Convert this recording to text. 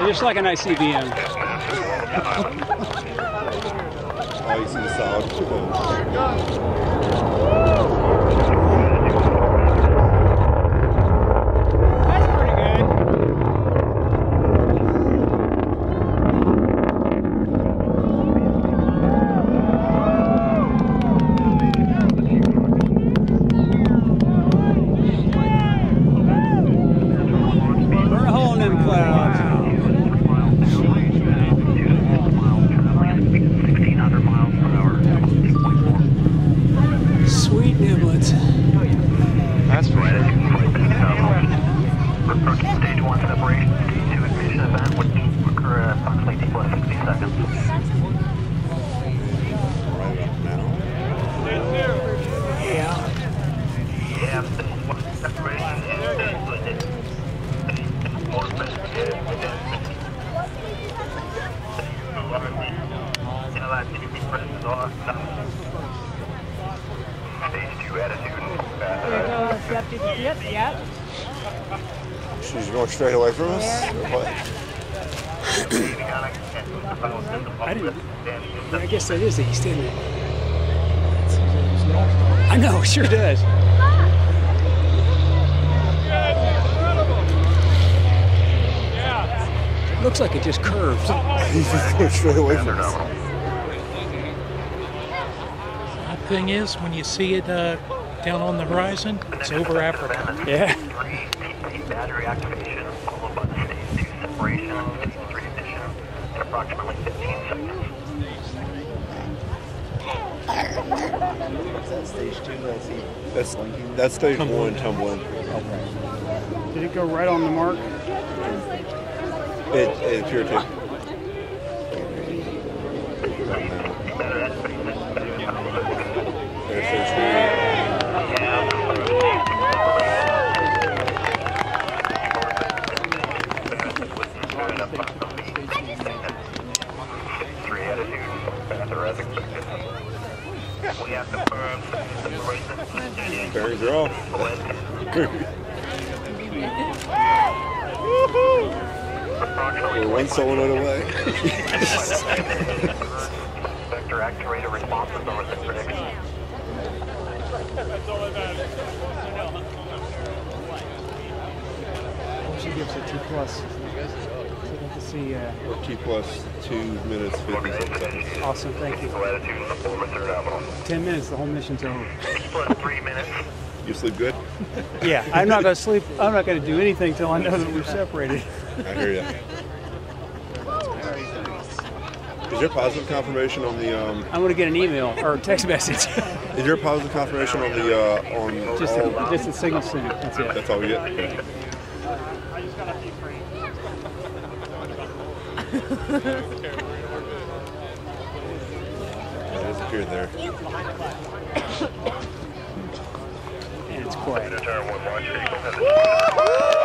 just like an ICBM. Oh, you see the solid. She's going straight away from us? I didn't. I guess that is east, isn't it? I know, it sure does. It looks like it just curves. He's just going straight away from us. The thing is, when you see it down on the horizon, it's over Africa. Yeah. Battery activation, followed by the stage 2 separation, stage 3 ignition, in approximately 15 seconds. Is that stage 2? That's stage 1 tumbling. Okay. Did it go right on the mark? It appeared to. There's stage 3. Bearings are off. We're one solenoid away. Vector actuator responses over the prediction. She gives it 2+. So to see. Or T plus 2 minutes 57 seconds. Awesome, thank you. 10 minutes, the whole mission's over. 3 minutes. You sleep good? Yeah, I'm not going to sleep. I'm not going to do anything till I know that we're separated. I hear you. Is there positive confirmation on the? I'm going to get an email or a text message. Is there positive confirmation on the just the signal sent. That's it. That's all we get. Okay. It disappeared there. And it's quiet.